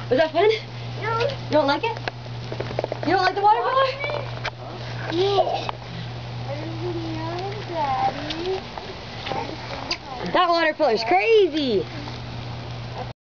Was that fun? No. You don't like it? You don't like the water pillar? Yeah. No, Daddy. That water pillar's crazy.